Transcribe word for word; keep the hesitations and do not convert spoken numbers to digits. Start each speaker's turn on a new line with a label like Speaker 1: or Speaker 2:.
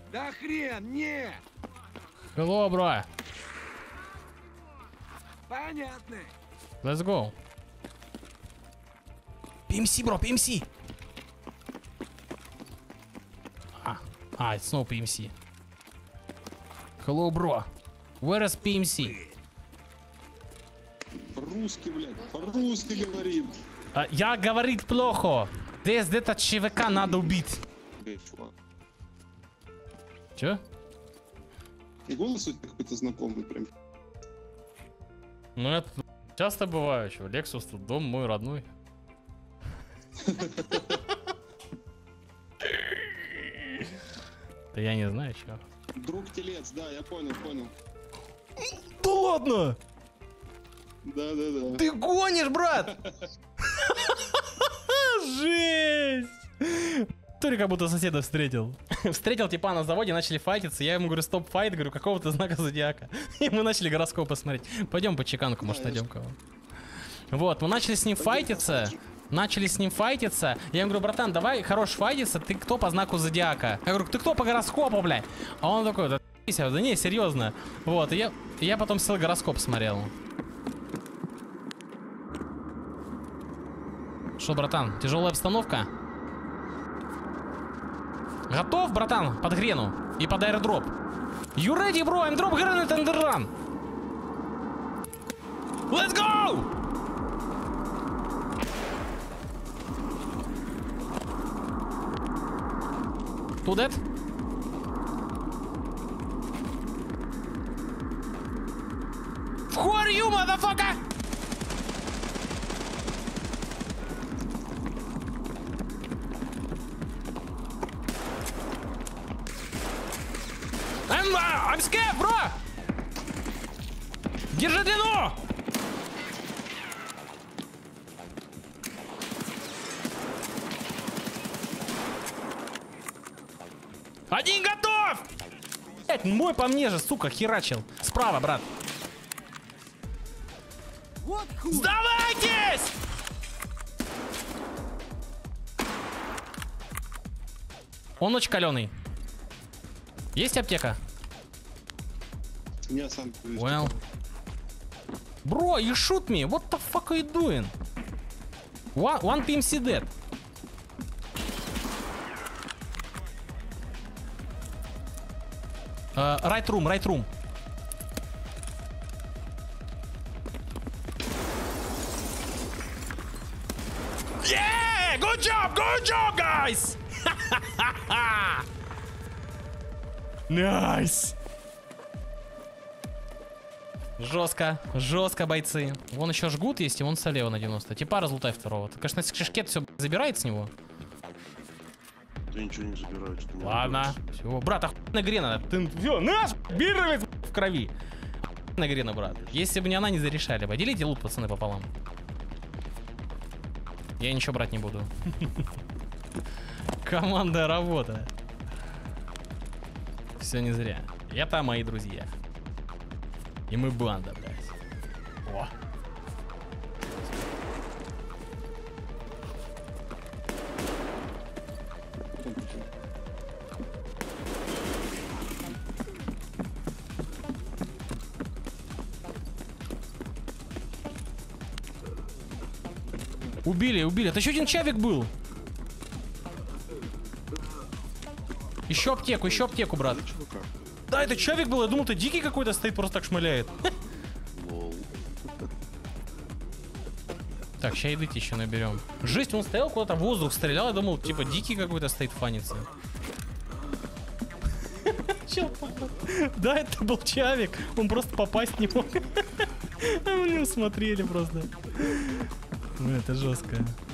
Speaker 1: Да хрен, не!
Speaker 2: Hello, бро.
Speaker 1: Понятно.
Speaker 2: Let's go. пи эм си, бро, пи эм си. А, а, это снова пи эм си. Hello, бро. Where is пи эм си?
Speaker 3: По-русски, блядь, по-русски говорит.
Speaker 2: А, я говорит плохо. Здесь где-то ЧВК надо убить.
Speaker 3: Эй, чувак.
Speaker 2: Чё?
Speaker 3: И голос у тебя какой-то знакомый прям.
Speaker 2: Ну это часто бывает, что Лексус тут дом мой родной. Да я не знаю, чё.
Speaker 3: Друг телец, да, я понял, понял.
Speaker 2: Да ладно!
Speaker 3: Да, да, да.
Speaker 2: Ты гонишь, брат! Жесть! Тури как будто соседа встретил. Встретил типа на заводе, начали файтиться. Я ему говорю, стоп файт, говорю, какого-то знака зодиака. И мы начали гороскоп посмотреть. Пойдем по чеканку, может найдем кого. Вот, мы начали с ним файтиться. Начали с ним файтиться. Я ему говорю, братан, давай хорош файтиться, ты кто по знаку зодиака? Я говорю, ты кто по гороскопу, блядь? А он такой, да да не, серьезно. Вот, и я, и я потом сел гороскоп смотрел. Что, братан, тяжелая обстановка? Готов, братан, под грену и под аэродроп. You ready, bro? I'm drop grenade and run. Let's go! Who that? Who are you, motherfucker? I'm, uh, I'm scared, bro! Держи длину! Один готов! Блять, мой по мне же, сука, херачил. Справа, брат. Сдавайтесь! Он очень каленый. Есть аптека?
Speaker 3: Я сам.
Speaker 2: Well. Bro, you shoot me. What the fuck are you doing? One, one пи эм си dead. Uh, right room, right room. Yeah! Good job, good job, guys! Nice! Жестко, жестко, бойцы. Вон еще жгут есть, и вон слева на девяносто. Типа разлутай второго. Ты, конечно, шишкет все забирает с него.
Speaker 4: Я ничего не забираю, что не
Speaker 2: Ладно. Все, брат, охуенная грена. Ты, все, наш бирровец в крови. Охуенная грена, брат. Если бы не она, не зарешали бы. Делите лут, пацаны, пополам. Я ничего брать не буду. Командная работа. Все не зря. Это мои друзья. И мы банда, блядь. О. Убили, убили. Это еще один чавик был. Еще аптеку, еще аптеку, брат. Да, это чавик был. Я думал, это дикий какой-то стоит, просто так шмаляет. Так, сейчас еды еще наберем. Жесть, он стоял куда-то в воздух, стрелял. Я думал, типа, дикий какой-то стоит, фанится. Да, это был чавик. Он просто попасть не мог. А мы не усмотрели просто. Ну, это жестко.